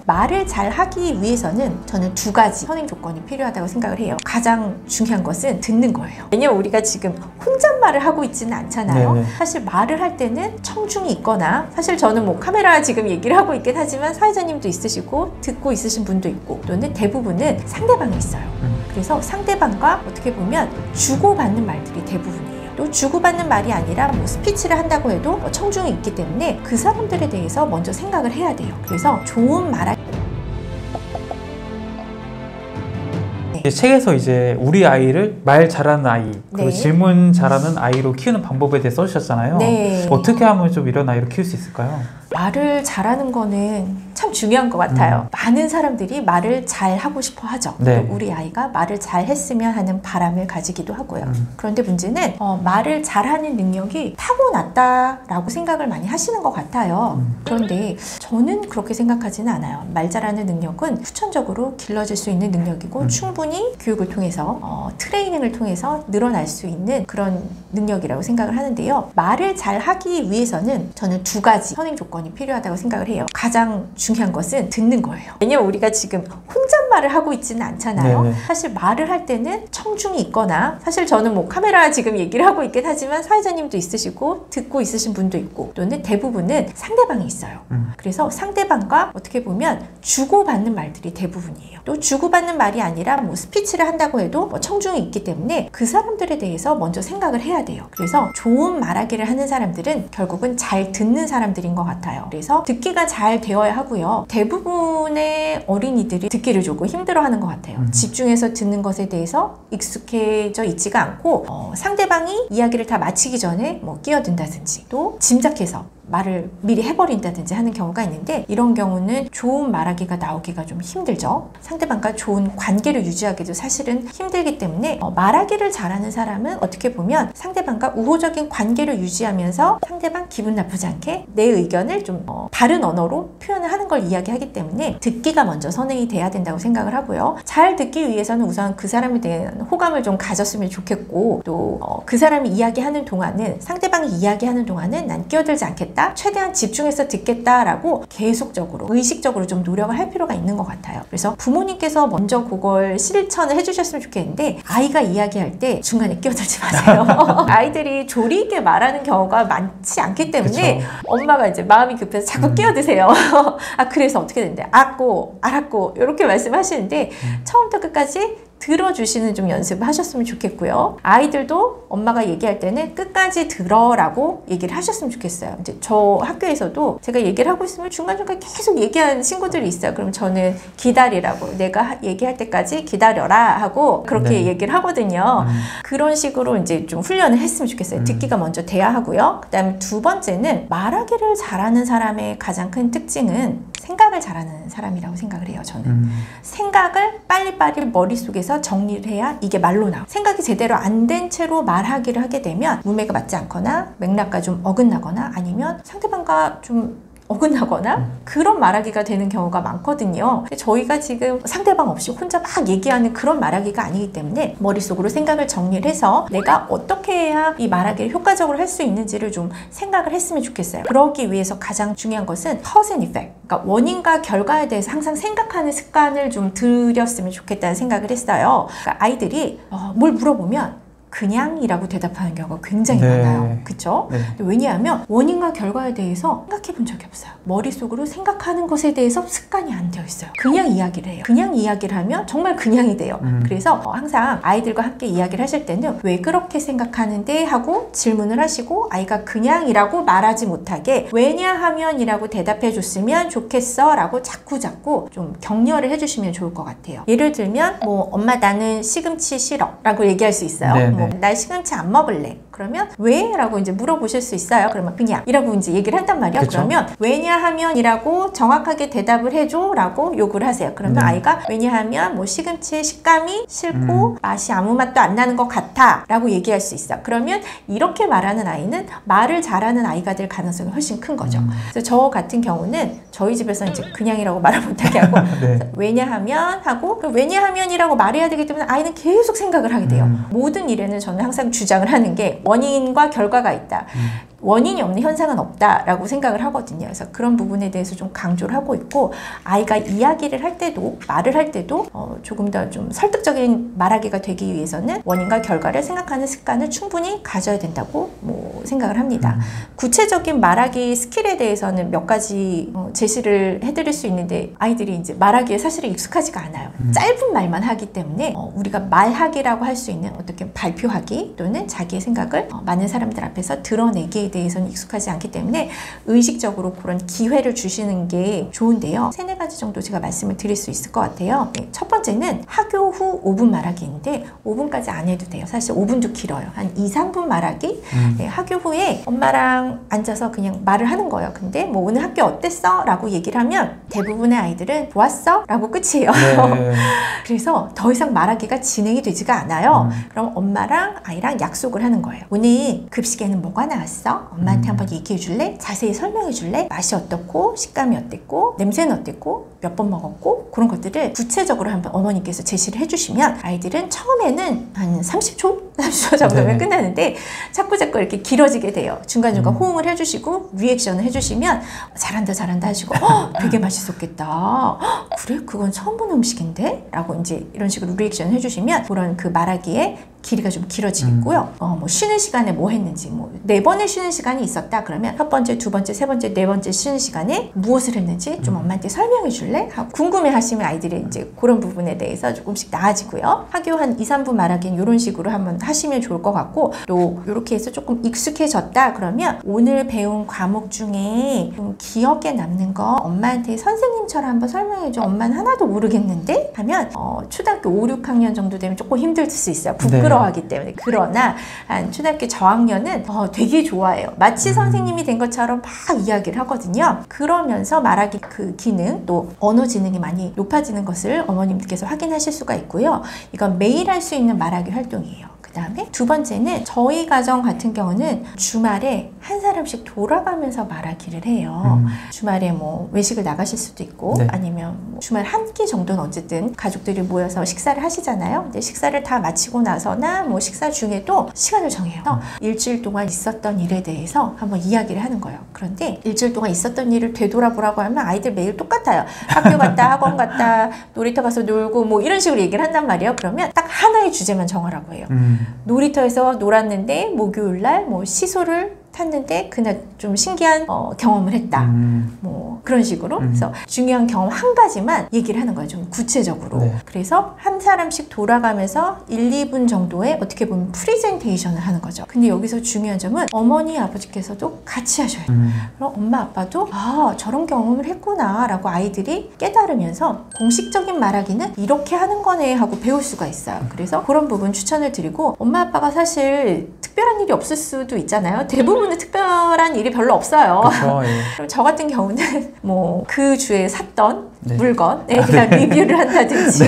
말을 잘 하기 위해서는 저는 두 가지 선행 조건이 필요하다고 생각을 해요. 가장 중요한 것은 듣는 거예요. 왜냐면 우리가 지금 혼잣말을 하고 있지는 않잖아요. 네네. 사실 말을 할 때는 청중이 있거나, 사실 저는 뭐 카메라 지금 얘기를 하고 있긴 하지만 사회자님도 있으시고 듣고 있으신 분도 있고, 또는 대부분은 상대방이 있어요. 그래서 상대방과 어떻게 보면 주고받는 말들이 대부분이에요. 또 주고받는 말이 아니라 뭐 스피치를 한다고 해도 청중이 있기 때문에 그 사람들에 대해서 먼저 생각을 해야 돼요. 그래서 좋은 말 책에서 이제 우리 아이를 말 잘하는 아이, 그리고 네. 질문 잘하는 아이로 키우는 방법에 대해 써주셨잖아요. 네. 어떻게 하면 좀 이런 아이를 키울 수 있을까요? 말을 잘하는 거는 참 중요한 것 같아요. 많은 사람들이 말을 잘 하고 싶어 하죠. 네. 또 우리 아이가 말을 잘 했으면 하는 바람을 가지기도 하고요. 그런데 문제는 말을 잘하는 능력이 타고났다라고 생각을 많이 하시는 것 같아요. 그런데 저는 그렇게 생각하지는 않아요. 말 잘하는 능력은 후천적으로 길러질 수 있는 능력이고 충분히 교육을 통해서 트레이닝을 통해서 늘어날 수 있는 그런 능력이라고 생각을 하는데요. 말을 잘 하기 위해서는 저는 두 가지 선행 조건이 필요하다고 생각을 해요. 가장 중요한 것은 듣는 거예요. 왜냐면 우리가 지금 혼잣말을 하고 있지는 않잖아요. 네네. 사실 말을 할 때는 청중이 있거나, 사실 저는 뭐 카메라 지금 얘기를 하고 있긴 하지만 사회자님도 있으시고 듣고 있으신 분도 있고, 또는 대부분은 상대방이 있어요. 그래서 상대방과 어떻게 보면 주고받는 말들이 대부분이에요. 또 주고받는 말이 아니라 뭐 스피치를 한다고 해도 청중이 있기 때문에 그 사람들에 대해서 먼저 생각을 해야 돼요. 그래서 좋은 말하기를 하는 사람들은 결국은 잘 듣는 사람들인 것 같아요. 그래서 듣기가 잘 되어야 하고요. 대부분의 어린이들이 듣기를 조금 힘들어하는 것 같아요. 집중해서 듣는 것에 대해서 익숙해져 있지가 않고 상대방이 이야기를 다 마치기 전에 뭐 끼어든다든지, 또 짐작해서 말을 미리 해버린다든지 하는 경우가 있는데, 이런 경우는 좋은 말하기가 나오기가 좀 힘들죠. 상대방과 좋은 관계를 유지하기도 사실은 힘들기 때문에 말하기를 잘하는 사람은 어떻게 보면 상대방과 우호적인 관계를 유지하면서 상대방 기분 나쁘지 않게 내 의견을 좀 바른 언어로 표현을 하는 걸 이야기하기 때문에 듣기가 먼저 선행이 돼야 된다고 생각을 하고요. 잘 듣기 위해서는 우선 그 사람에 대한 호감을 좀 가졌으면 좋겠고, 또 그 사람이 이야기하는 동안은, 상대방이 이야기하는 동안은 난 끼어들지 않겠다, 최대한 집중해서 듣겠다라고 계속적으로 의식적으로 좀 노력을 할 필요가 있는 것 같아요. 그래서 부모님께서 먼저 그걸 실천을 해주셨으면 좋겠는데, 아이가 이야기할 때 중간에 끼어들지 마세요. 아이들이 조리 있게 말하는 경우가 많지 않기 때문에 그쵸. 엄마가 이제 마음이 급해서 자꾸 끼어드세요. 그래서 어떻게 되는데, 알았고 이렇게 말씀하시는데 처음부터 끝까지 들어주시는 좀 연습을 하셨으면 좋겠고요. 아이들도 엄마가 얘기할 때는 끝까지 들어라고 얘기를 하셨으면 좋겠어요. 이제 저 학교에서도 제가 얘기를 하고 있으면 중간중간 계속 얘기하는 친구들이 있어요. 그럼 저는 기다리라고, 내가 얘기할 때까지 기다려라 하고 그렇게 네. 얘기를 하거든요. 그런 식으로 이제 좀 훈련을 했으면 좋겠어요. 듣기가 먼저 돼야 하고요. 그 다음에 두 번째는 말하기를 잘하는 사람의 가장 큰 특징은 생각을 잘하는 사람이라고 생각을 해요. 저는 생각을 빨리빨리 머릿속에서 정리를 해야 이게 말로 나와요. 생각이 제대로 안 된 채로 말하기를 하게 되면 문맥이 맞지 않거나 맥락과 좀 어긋나거나, 아니면 상대방과 좀 어긋나거나 그런 말하기가 되는 경우가 많거든요. 저희가 지금 상대방 없이 혼자 막 얘기하는 그런 말하기가 아니기 때문에 머릿속으로 생각을 정리를 해서 내가 어떻게 해야 이 말하기를 효과적으로 할 수 있는지를 좀 생각을 했으면 좋겠어요. 그러기 위해서 가장 중요한 것은 cause and effect, 그러니까 원인과 결과에 대해서 항상 생각하는 습관을 좀 들였으면 좋겠다는 생각을 했어요. 그러니까 아이들이 뭘 물어보면 그냥이라고 대답하는 경우가 굉장히 많아요. 그쵸? 네. 왜냐하면 원인과 결과에 대해서 생각해 본 적이 없어요. 머릿속으로 생각하는 것에 대해서 습관이 안 되어 있어요. 그냥 이야기를 해요. 그냥 이야기를 하면 정말 그냥이 돼요. 그래서 항상 아이들과 함께 이야기를 하실 때는 왜 그렇게 생각하는데 하고 질문을 하시고, 아이가 그냥이라고 말하지 못하게 왜냐하면이라고 대답해 줬으면 좋겠어 라고 자꾸 좀 격려를 해주시면 좋을 것 같아요. 예를 들면 뭐 엄마 나는 시금치 싫어 라고 얘기할 수 있어요. 네네. 나 시금치 안 먹을래. 그러면 왜? 라고 이제 물어보실 수 있어요. 그러면 그냥 이라고 이제 얘기를 한단 말이야. 그쵸? 그러면 왜냐하면 이라고 정확하게 대답을 해줘 라고 요구를 하세요. 그러면 아이가 왜냐하면 뭐 시금치의 식감이 싫고 맛이 아무 맛도 안 나는 것 같아 라고 얘기할 수 있어. 그러면 이렇게 말하는 아이는 말을 잘하는 아이가 될 가능성이 훨씬 큰 거죠. 그래서 저 같은 경우는 저희 집에서 이제 그냥이라고 말을 못하게 하고 네. 왜냐하면 하고, 왜냐하면이라고 말해야 되기 때문에 아이는 계속 생각을 하게 돼요. 모든 일에는 저는 항상 주장을 하는 게 원인과 결과가 있다. 원인이 없는 현상은 없다라고 생각을 하거든요. 그래서 그런 부분에 대해서 좀 강조를 하고 있고, 아이가 이야기를 할 때도, 말을 할 때도 조금 더 좀 설득적인 말하기가 되기 위해서는 원인과 결과를 생각하는 습관을 충분히 가져야 된다고 생각을 합니다. 구체적인 말하기 스킬에 대해서는 몇 가지 제시를 해드릴 수 있는데, 아이들이 이제 말하기에 사실은 익숙하지가 않아요. 짧은 말만 하기 때문에 우리가 말하기라고 할 수 있는 어떻게 발표하기 또는 자기의 생각을 많은 사람들 앞에서 드러내기에 대해서는 익숙하지 않기 때문에 의식적으로 그런 기회를 주시는 게 좋은데요. 3-4가지 정도 제가 말씀을 드릴 수 있을 것 같아요. 첫 번째는 학교 후 5분 말하기인데, 5분까지 안 해도 돼요. 사실 5분도 길어요. 한 2-3분 말하기. 학교 후에 엄마랑 앉아서 그냥 말을 하는 거예요. 근데 뭐 오늘 학교 어땠어? 라고 얘기를 하면 대부분의 아이들은 좋았어? 라고 끝이에요. 네. 그래서 더 이상 말하기가 진행이 되지가 않아요. 그럼 엄마랑 아이랑 약속을 하는 거예요. 오늘 급식에는 뭐가 나왔어? 엄마한테 한번 얘기해 줄래? 자세히 설명해 줄래? 맛이 어떻고, 식감이 어땠고, 냄새는 어땠고, 몇 번 먹었고, 그런 것들을 구체적으로 한번 어머니께서 제시를 해주시면 아이들은 처음에는 한 30초? 30초 정도면 네. 끝나는데 자꾸 이렇게 길어지게 돼요. 중간중간 호응을 해주시고 리액션을 해주시면 잘한다 잘한다 하시고 되게 맛있었겠다. 그래? 그건 처음 보는 음식인데? 라고 이제 이런 식으로 리액션을 해주시면 그런 그 말하기에 길이가 좀 길어지겠고요. 뭐 쉬는 시간에 뭐 했는지, 뭐 4번의 쉬는 시간이 있었다 그러면 첫 번째, 두 번째, 세 번째, 네 번째 쉬는 시간에 무엇을 했는지 좀 엄마한테 설명해 줄래? 하고 궁금해 하시면 아이들이 이제 그런 부분에 대해서 조금씩 나아지고요. 학교 한 2-3분 말하기는 이런 식으로 한번 하시면 좋을 것 같고, 또 이렇게 해서 조금 익숙해졌다 그러면 오늘 배운 과목 중에 좀 기억에 남는 거 엄마한테 선생님처럼 한번 설명해 줘. 엄마는 하나도 모르겠는데? 하면 초등학교 5-6학년 정도 되면 조금 힘들 수 있어요. 부끄러워하기 때문에. 그러나 한 초등학교 저학년은 되게 좋아해요. 마치 선생님이 된 것처럼 막 이야기를 하거든요. 그러면서 말하기 그 기능, 또 언어 지능이 많이 높아지는 것을 어머님께서 확인하실 수가 있고요. 이건 매일 할 수 있는 말하기 활동이에요. 그 다음에 두 번째는 저희 가정 같은 경우는 주말에 한 사람씩 돌아가면서 말하기를 해요. 주말에 뭐 외식을 나가실 수도 있고, 네. 아니면 뭐 주말 한 끼 정도는 어쨌든 가족들이 모여서 식사를 하시잖아요. 근데 식사를 다 마치고 나서나 뭐 식사 중에도 시간을 정해요. 일주일 동안 있었던 일에 대해서 한번 이야기를 하는 거예요. 그런데 일주일 동안 있었던 일을 되돌아보라고 하면 아이들 매일 똑같아요. 학교 갔다, 학원 갔다, 놀이터 가서 놀고 뭐 이런 식으로 얘기를 한단 말이에요. 그러면 딱 하나의 주제만 정하라고 해요. 놀이터에서 놀았는데 목요일날 뭐 시소를 탔는데 그날 좀 신기한 경험을 했다. 뭐 그런 식으로. 그래서 중요한 경험 한 가지만 얘기를 하는 거예요. 좀 구체적으로. 네. 그래서 한 사람씩 돌아가면서 1-2분 정도의 어떻게 보면 프리젠테이션을 하는 거죠. 근데 여기서 중요한 점은 어머니 아버지께서도 같이 하셔야 돼요. 그럼 엄마 아빠도 저런 경험을 했구나 라고 아이들이 깨달으면서 공식적인 말하기는 이렇게 하는 거네 하고 배울 수가 있어요. 그래서 그런 부분 추천을 드리고, 엄마 아빠가 사실 특별한 일이 없을 수도 있잖아요. 대부분은 특별한 일이 별로 없어요. 그렇죠. 예. 그럼 저 같은 경우는 뭐 그 주에 샀던 네. 물건에 대한 리뷰를 한다든지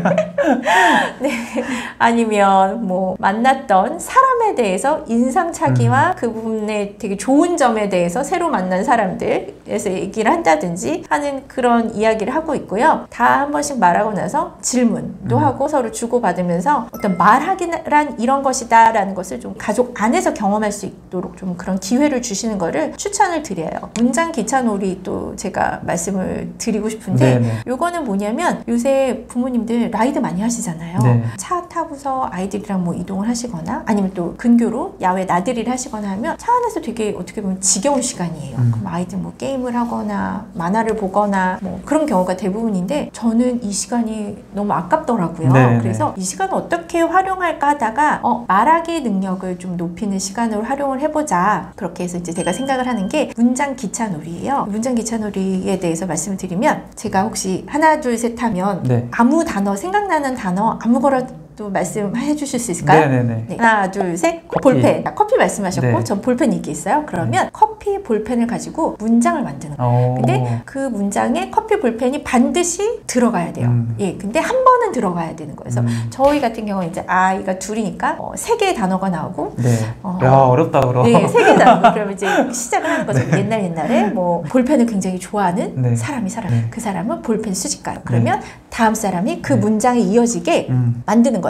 네. 아니면 뭐 만났던 사람에 대해서 인상착의와 그 부분에 되게 좋은 점에 대해서 새로 만난 사람들에서 얘기를 한다든지 하는 그런 이야기를 하고 있고요. 다 한 번씩 말하고 나서 질문도 하고 서로 주고받으면서 어떤 말하기란 이런 것이다 라는 것을 좀 가족 안에서 경험할 수 있도록 좀 그런 기회를 주시는 거를 추천을 드려요. 문장 기차놀이 또 제가 말씀을 드리고 싶은데, 네네. 요거는 뭐냐면 요새 부모님들 라이드 많이 하시잖아요. 네. 차 타고서 아이들이랑 뭐 이동을 하시거나 아니면 또 근교로 야외 나들이를 하시거나 하면 차 안에서 되게 어떻게 보면 지겨운 시간이에요. 그럼 아이들 뭐 게임을 하거나 만화를 보거나 뭐 그런 경우가 대부분인데, 저는 이 시간이 너무 아깝더라고요. 네네. 그래서 이 시간을 어떻게 활용할까 하다가 말하기 능력을 좀 높이는 시간으로 활용을 해보자. 그렇게 해서 이제 제가 생각을 하는 게 문장 기차놀이예요. 문장 기차놀이에 대해서 말씀을 드리면, 제가 혹시 하나 둘 셋 하면 네. 아무 단어, 생각나는 단어 아무거나도 말씀해 주실 수 있을까요? 네네네. 네. 하나 둘 셋. 커피. 볼펜. 커피 말씀하셨고 네. 전 볼펜 얘기했어요. 그러면 커피 볼펜을 가지고 문장을 만드는 거예요. 근데 그 문장에 커피 볼펜이 반드시 들어가야 돼요. 예, 근데 한 번은 들어가야 되는 거예요. 그래서 저희 같은 경우는 이제 아이가 둘이니까 3개의 단어가 나오고, 네. 야, 어렵다, 그럼. 네, 3개 단어. 그럼 이제 시작을 하는 거죠. 옛날에 뭐 볼펜을 굉장히 좋아하는 네. 사람이 네. 그 사람은 볼펜 수집가요. 그러면 다음 사람이 그 문장에 이어지게 만드는 거예요.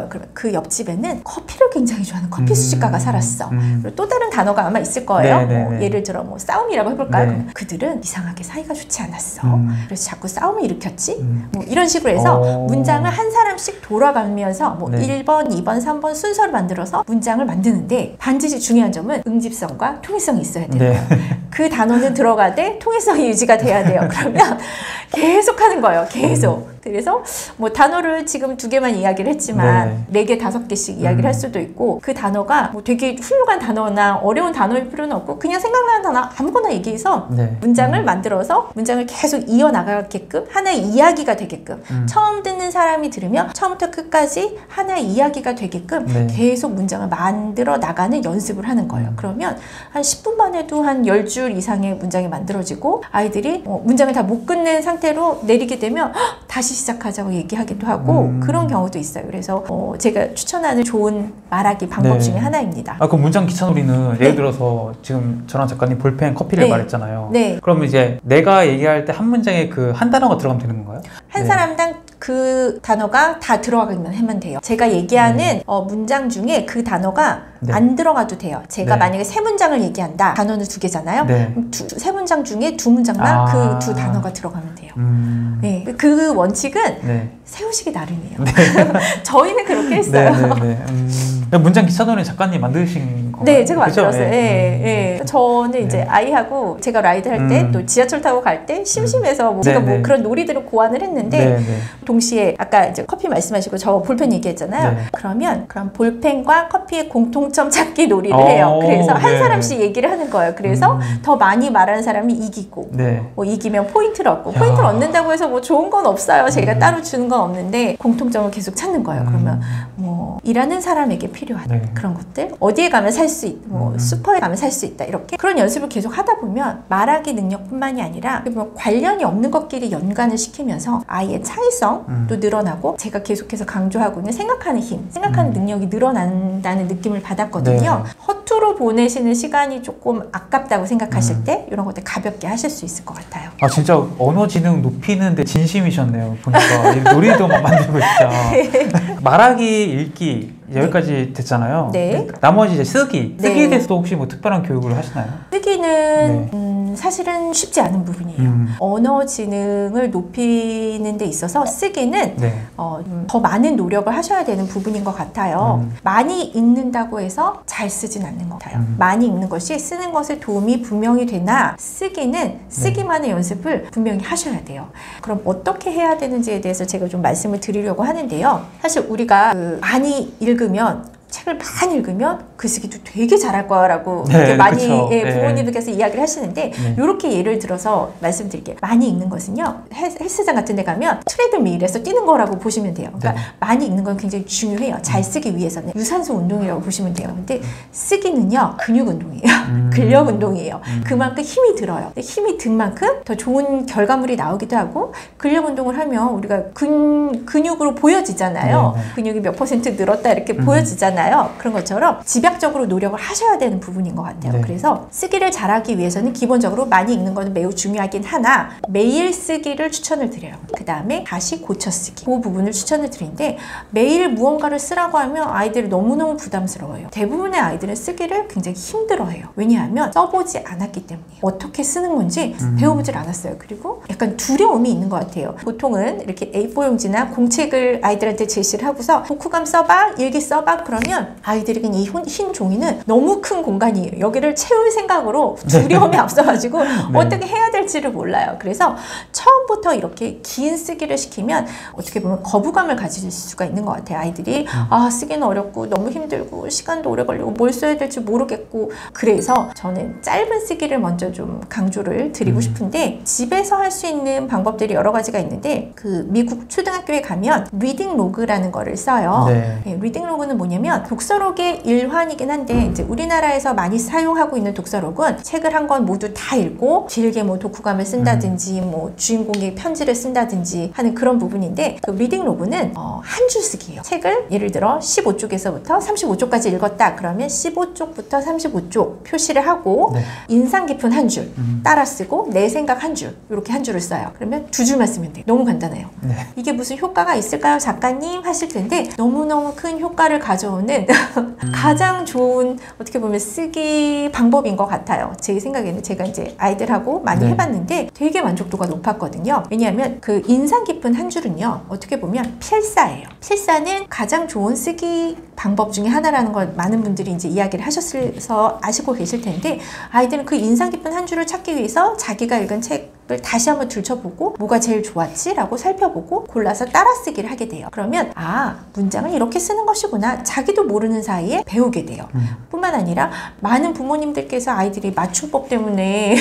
거예요. 그러면 그 옆집에는 커피를 굉장히 좋아하는 커피 수집가가 살았어. 그리고 또 다른 단어가 아마 있을 거예요. 뭐 예를 들어 뭐 싸움이라고 해볼까요? 그러면 그들은 이상하게 사이가 좋지 않았어. 그래서 자꾸 싸움을 일으켰지. 뭐 이런 식으로 해서 문장을 한 사람씩 돌아가면서 뭐 1번, 2번, 3번 순서를 만들어서 문장을 만드는데 반드시 중요한 점은 응집성과 통일성이 있어야 돼요. 그 단어는 들어가되 통일성이 유지가 돼야 돼요. 그러면 계속 하는 거예요. 계속. 그래서 뭐 단어를 지금 2개만 이야기를 했지만 4개, 5개씩 이야기를 할 수도 있고 그 단어가 뭐 되게 훌륭한 단어나 어려운 단어일 필요는 없고 그냥 생각나는 단어 아무거나 얘기해서 문장을 만들어서 문장을 계속 이어나가게끔 하나의 이야기가 되게끔 처음 듣는 사람이 들으면 처음부터 끝까지 하나의 이야기가 되게끔 계속 문장을 만들어 나가는 연습을 하는 거예요. 그러면 한 10분만 해도 한 10줄 이상의 문장이 만들어지고 아이들이 문장을 다 못 끝낸 상태로 내리게 되면 다시 시작하자고 얘기하기도 하고 그런 경우도 있어요. 그래서 제가 추천하는 좋은 말하기 방법 중에 하나입니다. 그 문장 기차놀이는 예를 들어서 지금 저랑 작가님 볼펜, 커피를 말했잖아요. 그럼 이제 내가 얘기할 때 한 문장에 그 한 단어가 들어가면 되는 건가요? 한 사람당 그 단어가 다 들어가기만 하면 돼요. 제가 얘기하는 문장 중에 그 단어가 안 들어가도 돼요. 제가 만약에 3문장을 얘기한다. 단어는 2개잖아요. 세 문장 중에 2문장만 그 2 단어가 들어가면 돼요. 그 원칙은 세우시기 나름이에요. 저희는 그렇게 했어요. 문장 기차놀이 작가님 만드신 거예요? 네, 제가 만들었어요. 저는 이제 아이하고 제가 라이드 할 때 또 지하철 타고 갈 때 심심해서 제가 뭐 그런 놀이들을 고안을 했는데 동시에 아까 이제 커피 말씀하시고 저 볼펜 얘기했잖아요. 그럼 볼펜과 커피의 공통점 찾기 놀이를 해요. 그래서 한 사람씩 얘기를 하는 거예요. 그래서 더 많이 말하는 사람이 이기고 뭐 이기면 포인트를 얻고 포인트를 얻는다고 해서 뭐 좋은 건 없어요. 제가 따로 주는 건 없는데 공통점을 계속 찾는 거예요. 그러면 뭐 일하는 사람에게 필요한 그런 것들 어디에 가면 살 수 있고 뭐 슈퍼에 가면 살 수 있다 이렇게 그런 연습을 계속 하다 보면 말하기 능력뿐만이 아니라 관련이 없는 것끼리 연관을 시키면서 아이의 창의성도 늘어나고 제가 계속해서 강조하고 있는 생각하는 힘, 생각하는 능력이 늘어난다는 느낌을 받았거든요. 허투루 보내시는 시간이 조금 아깝다고 생각하실 때 이런 것들 가볍게 하실 수 있을 것 같아요. 진짜 언어 지능 높이는데 진심이셨네요. 보니까 놀이도 만들고 진짜 말하기, 읽기 여기까지 됐잖아요. 나머지 이제 쓰기에 대해서도 혹시 뭐 특별한 교육을 하시나요? 쓰기는 사실은 쉽지 않은 부분이에요. 언어 지능을 높이는 데 있어서 쓰기는 더 많은 노력을 하셔야 되는 부분인 것 같아요. 많이 읽는다고 해서 잘 쓰진 않는 것 같아요. 많이 읽는 것이 쓰는 것에 도움이 분명히 되나 쓰기는 쓰기만의 연습을 분명히 하셔야 돼요. 그럼 어떻게 해야 되는지에 대해서 제가 좀 말씀을 드리려고 하는데요. 사실 우리가 많이 읽으면 책을 많이 읽으면 글쓰기도 되게 잘할 거라고 많이 부모님들께서 이야기를 하시는데 이렇게 예를 들어서 말씀드릴게요. 많이 읽는 것은요. 헬스장 같은 데 가면 트레드밀에서 뛰는 거라고 보시면 돼요. 그러니까 많이 읽는 건 굉장히 중요해요. 잘 쓰기 위해서는 유산소 운동이라고 보시면 돼요. 근데 쓰기는요. 근육 운동이에요. 근력 운동이에요. 그만큼 힘이 들어요. 힘이 든 만큼 더 좋은 결과물이 나오기도 하고 근력 운동을 하면 우리가 근육으로 보여지잖아요. 근육이 몇 % 늘었다 이렇게 보여지잖아요. 그런 것처럼 집약적으로 노력을 하셔야 되는 부분인 것 같아요. 그래서 쓰기를 잘하기 위해서는 기본적으로 많이 읽는 것은 매우 중요하긴 하나 매일 쓰기를 추천을 드려요. 그 다음에 다시 고쳐 쓰기 그 부분을 추천을 드리는데 매일 무언가를 쓰라고 하면 아이들이 너무너무 부담스러워요. 대부분의 아이들은 쓰기를 굉장히 힘들어해요. 왜냐하면 써보지 않았기 때문이에요. 어떻게 쓰는 건지 배워보질 않았어요. 그리고 약간 두려움이 있는 것 같아요. 보통은 이렇게 A4 용지나 공책을 아이들한테 제시를 하고서 독후감 써봐, 일기 써봐 그러면 아이들이 이 흰 종이는 너무 큰 공간이에요. 여기를 채울 생각으로 두려움이 앞서가지고 어떻게 해야 될지를 몰라요. 그래서 처음부터 이렇게 긴 쓰기를 시키면 어떻게 보면 거부감을 가질 수가 있는 것 같아요. 아이들이 쓰기는 어렵고 너무 힘들고 시간도 오래 걸리고 뭘 써야 될지 모르겠고 그래서 저는 짧은 쓰기를 먼저 좀 강조를 드리고 싶은데 집에서 할 수 있는 방법들이 여러 가지가 있는데 그 미국 초등학교에 가면 리딩 로그라는 거를 써요. 리딩 로그는 뭐냐면 독서록의 일환이긴 한데 이제 우리나라에서 많이 사용하고 있는 독서록은 책을 한 권 모두 다 읽고 길게 뭐 독후감을 쓴다든지 뭐 주인공이 나중에 편지를 쓴다든지 하는 그런 부분인데 그 리딩 로그는 한 줄 쓰기예요. 책을 예를 들어 15쪽에서부터 35쪽까지 읽었다 그러면 15쪽부터 35쪽 표시를 하고 네. 인상 깊은 한 줄 따라 쓰고 내 생각 한 줄 이렇게 한 줄을 써요. 그러면 2줄만 쓰면 돼요. 너무 간단해요. 네. 이게 무슨 효과가 있을까요 작가님 하실 텐데 너무너무 큰 효과를 가져오는 가장 좋은 어떻게 보면 쓰기 방법인 것 같아요. 제 생각에는 제가 이제 아이들하고 많이 네. 해봤는데 되게 만족도가 높았거든요. 왜냐하면 그 인상 깊은 한 줄은요 어떻게 보면 필사예요. 필사는 가장 좋은 쓰기 방법 중에 하나라는 걸 많은 분들이 이제 이야기를 하셔서 아시고 계실 텐데 아이들은 그 인상 깊은 한 줄을 찾기 위해서 자기가 읽은 책을 다시 한번 들춰보고 뭐가 제일 좋았지? 라고 살펴보고 골라서 따라 쓰기를 하게 돼요. 그러면 문장을 이렇게 쓰는 것이구나 자기도 모르는 사이에 배우게 돼요. 뿐만 아니라 많은 부모님들께서 아이들이 맞춤법 때문에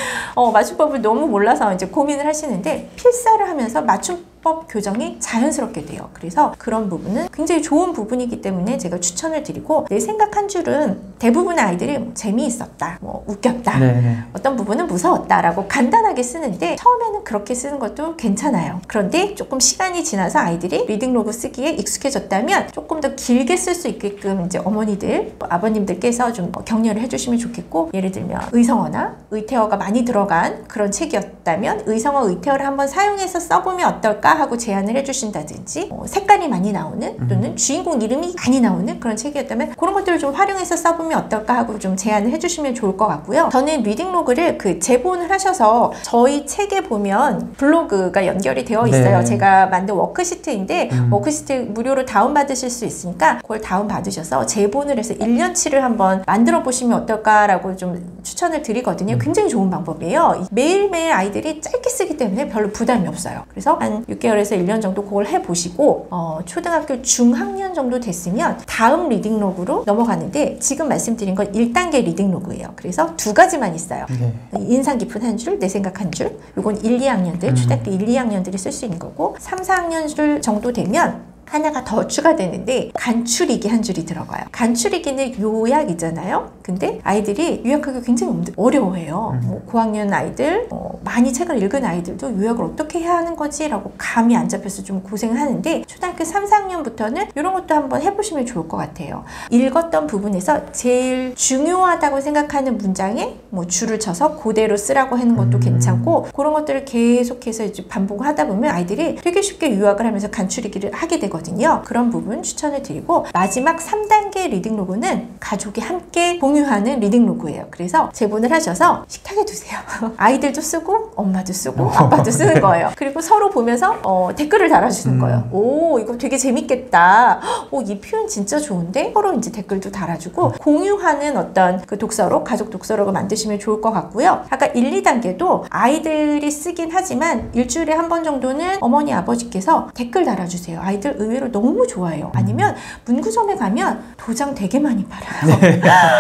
맞춤법을 너무 몰라서 이제 고민을 하시는데 필사를 하면서 맞춤법 교정이 자연스럽게 돼요. 그래서 그런 부분은 굉장히 좋은 부분이기 때문에 제가 추천을 드리고 내 생각 한 줄은 대부분의 아이들이 재미있었다, 웃겼다, 네네. 어떤 부분은 무서웠다라고 간단하게 쓰는데 처음에는 그렇게 쓰는 것도 괜찮아요. 그런데 조금 시간이 지나서 아이들이 리딩 로그 쓰기에 익숙해졌다면 조금 더 길게 쓸 수 있게끔 이제 어머니들, 아버님들께서 좀 격려를 해주시면 좋겠고 예를 들면 의성어나 의태어가 많이 들어간 그런 책이었다면 의성어, 의태어를 한번 사용해서 써보면 어떨까 하고 제안을 해주신다든지 색깔이 많이 나오는 또는 주인공 이름이 많이 나오는 그런 책이었다면 그런 것들을 좀 활용해서 써보면 어떨까 하고 좀 제안을 해주시면 좋을 것 같고요. 저는 리딩 로그를 그 제본을 하셔서 저희 책에 보면 블로그가 연결이 되어 있어요. 네. 제가 만든 워크시트인데 워크시트 무료로 다운받으실 수 있으니까 그걸 다운받으셔서 제본을 해서 1년치를 한번 만들어 보시면 어떨까라고 좀 추천을 드리거든요. 굉장히 좋은 방법이에요. 매일매일 아이들이 짧게 쓰기 때문에 별로 부담이 없어요. 그래서 한 6개월에서 1년 정도 그걸 해보시고 초등학교 중학년 정도 됐으면 다음 리딩 로그로 넘어가는데 지금 말씀드린 건 1단계 리딩 로그예요. 그래서 2가지만 있어요. 네. 인상 깊은 한 줄, 내 생각 한 줄. 이건 1, 2학년들, 초등학교 1, 2학년들이 쓸 수 있는 거고 3, 4학년 정도 되면 하나가 더 추가되는데 간추리기 한 줄이 들어가요. 간추리기는 요약이잖아요. 근데 아이들이 요약하기 굉장히 어려워해요. 고학년 아이들, 많이 책을 읽은 아이들도 요약을 어떻게 해야 하는 거지? 라고 감이 안 잡혀서 좀 고생을 하는데 초등학교 3, 4학년부터는 이런 것도 한번 해보시면 좋을 것 같아요. 읽었던 부분에서 제일 중요하다고 생각하는 문장에 줄을 쳐서 그대로 쓰라고 하는 것도 괜찮고 그런 것들을 계속해서 이제 반복을 하다 보면 아이들이 되게 쉽게 요약을 하면서 간추리기를 하게 되거든요. 그런 부분 추천을 드리고 마지막 3단계 리딩 로그는 가족이 함께 공유하는 리딩 로그예요. 그래서 제본을 하셔서 식탁에 두세요. 아이들도 쓰고 엄마도 쓰고 아빠도 쓰는 거예요. 그리고 서로 보면서 댓글을 달아주는 거예요. 오, 이거 되게 재밌겠다. 이 표현 진짜 좋은데? 서로 이제 댓글도 달아주고 공유하는 어떤 그 독서록, 가족 독서록을 만드시면 좋을 것 같고요. 아까 1, 2단계도 아이들이 쓰긴 하지만 일주일에 한 번 정도는 어머니, 아버지께서 댓글 달아주세요. 아이들 의외로 너무 좋아해요. 아니면 문구점에 가면 도장 되게 많이 팔아요. 네.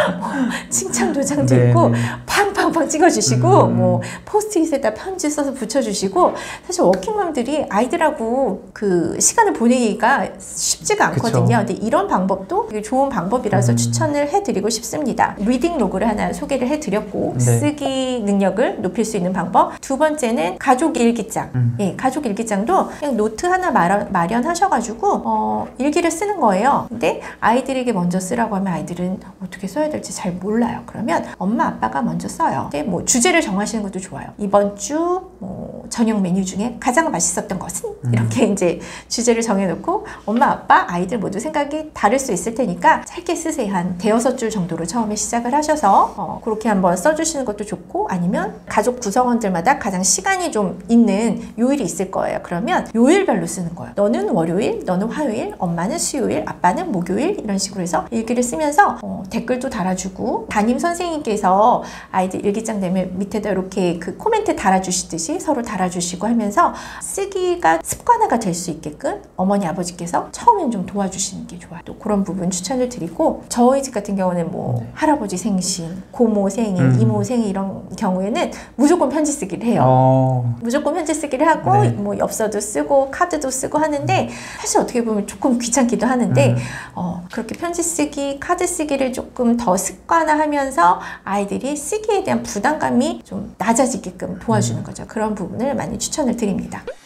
칭찬 도장도 네. 있고 팡팡팡 찍어주시고 포스트잇에다 편지 써서 붙여주시고 사실 워킹맘들이 아이들하고 그 시간을 보내기가 쉽지가 않거든요. 그쵸. 근데 이런 방법도 되게 좋은 방법이라서 추천을 해드리고 싶습니다. 리딩 로그를 하나 소개를 해드렸고 네. 쓰기 능력을 높일 수 있는 방법. 두 번째는 가족 일기장. 예, 가족 일기장도 그냥 노트 하나 마련하셔가지고 일기를 쓰는 거예요. 근데 아이들에게 먼저 쓰라고 하면 아이들은 어떻게 써야 될지 잘 몰라요. 그러면 엄마 아빠가 먼저 써요. 근데 주제를 정하시는 것도 좋아요. 이번 주 저녁 메뉴 중에 가장 맛있었던 것은 이렇게 이제 주제를 정해놓고 엄마 아빠 아이들 모두 생각이 다를 수 있을 테니까 짧게 쓰세요. 한 5-6줄 정도로 처음에 시작을 하셔서 그렇게 한번 써주시는 것도 좋고 아니면 가족 구성원들마다 가장 시간이 좀 있는 요일이 있을 거예요. 그러면 요일별로 쓰는 거예요. 너는 월요일, 너는 화요일, 엄마는 수요일, 아빠는 목요일 이런 식으로 해서 일기를 쓰면서 댓글도 달아주고 담임 선생님께서 아이들 일기장 내면 밑에다 이렇게 그 코멘트 달아주시듯이 서로 달아주시고 하면서 쓰기가 습관화가 될 수 있게끔 어머니 아버지께서 처음엔 좀 도와주시는 게 좋아요. 또 그런 부분 추천을 드리고 저희 집 같은 경우는 할아버지 생신, 고모 생일, 이모 생일 이런 경우에는 무조건 편지 쓰기를 해요. 무조건 편지 쓰기를 하고 네. 엽서도 쓰고 카드도 쓰고 하는데 사실 어떻게 보면 조금 귀찮기도 하는데 그렇게 편지 쓰기, 카드 쓰기를 조금 더 습관화하면서 아이들이 쓰기에 대한 대한 부담감이 좀 낮아지게끔 도와주는 거죠. 그런 부분을 많이 추천을 드립니다.